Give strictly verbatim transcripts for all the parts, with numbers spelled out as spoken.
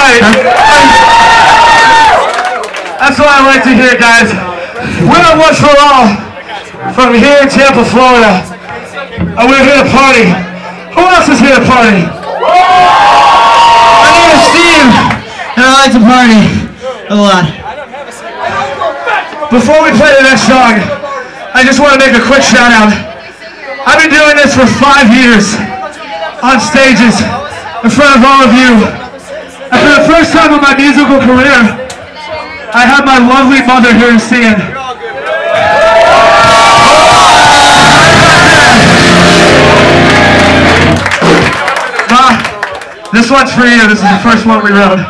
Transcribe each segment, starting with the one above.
right. That's what I like to hear, guys. We're on Once for All from here in Tampa, Florida. And we're here to party. Who else is here to party? My name is Steve, and I like to party a lot. Before we play the next song, I just want to make a quick shout out. I've been doing this for five years on stages in front of all of you. And for the first time in my musical career, I have my lovely mother here singing. Ma, this one's for you. This is the first one we wrote.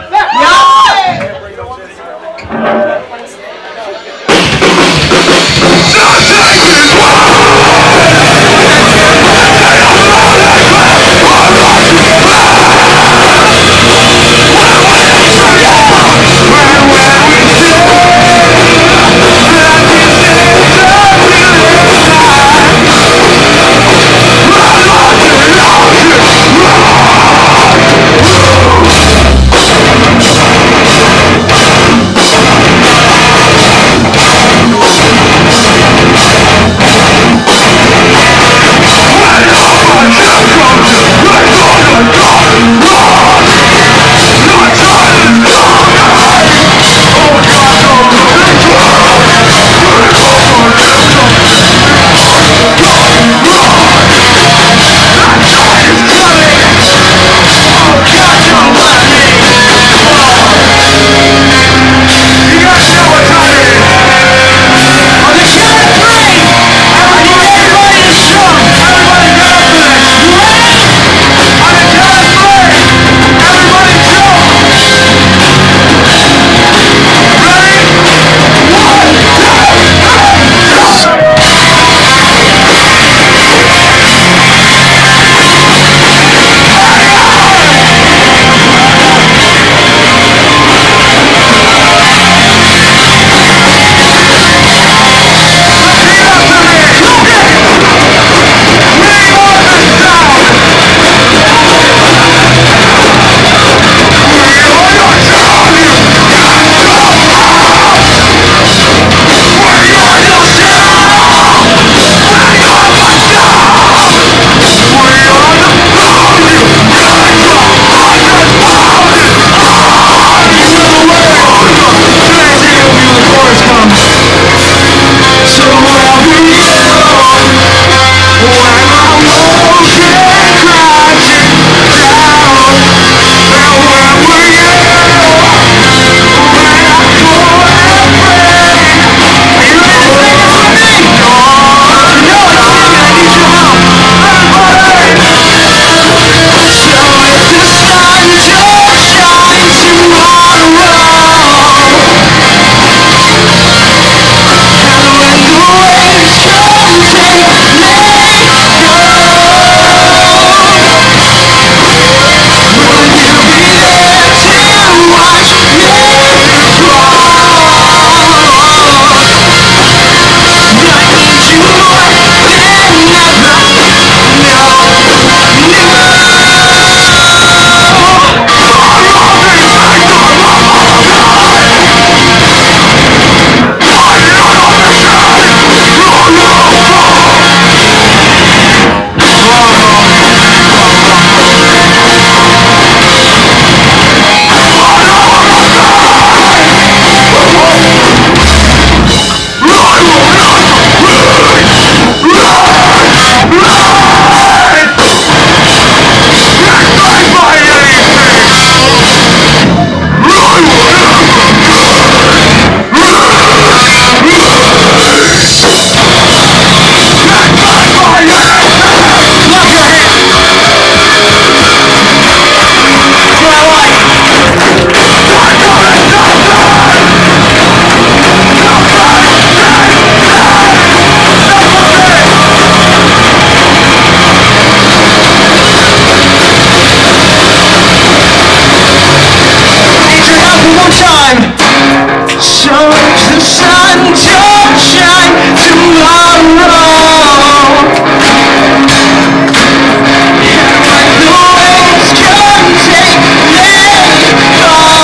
Take me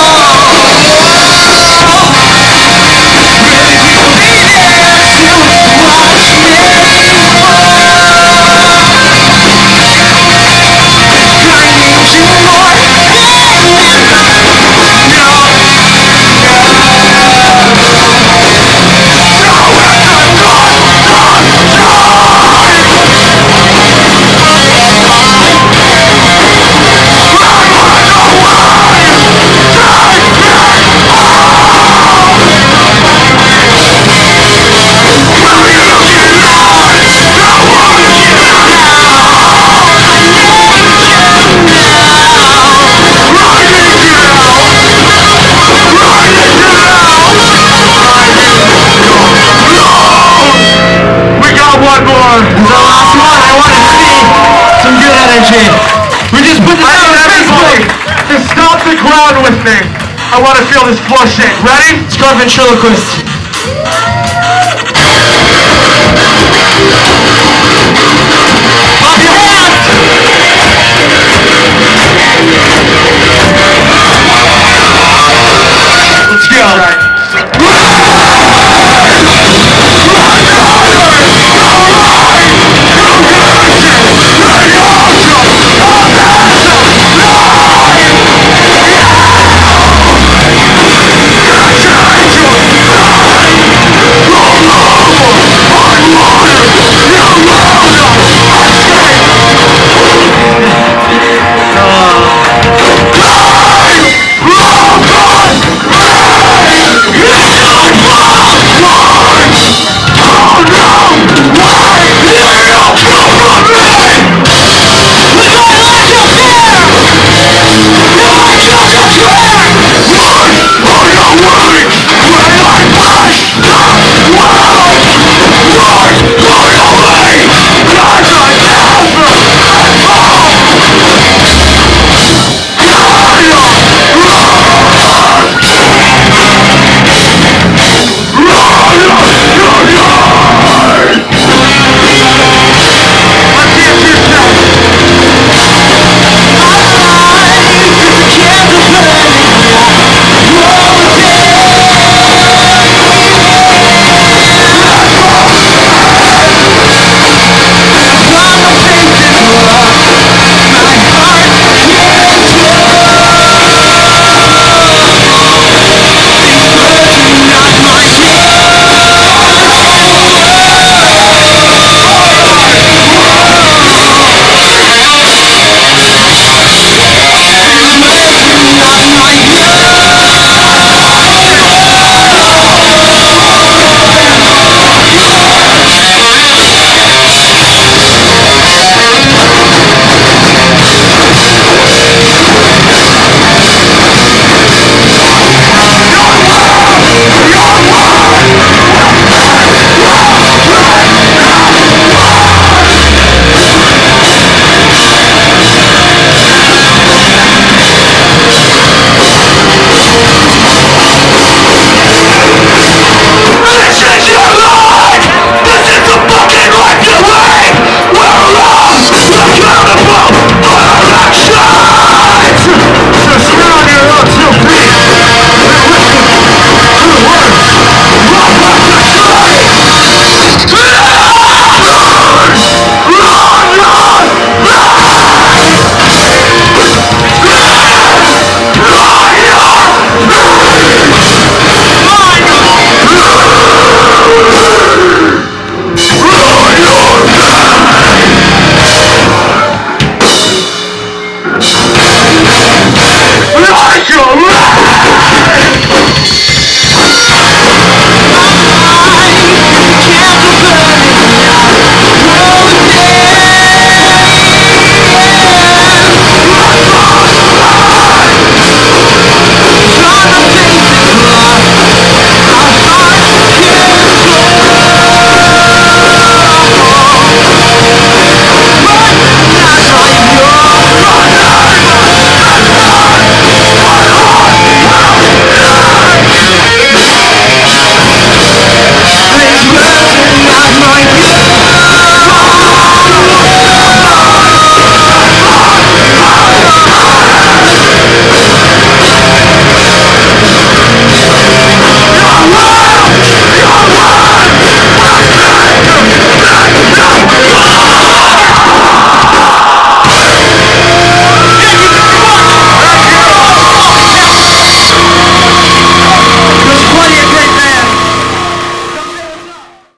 We just put this out on Facebook. To stomp the ground with me. I want to feel this floor shake. Ready? It's called Ventriloquist.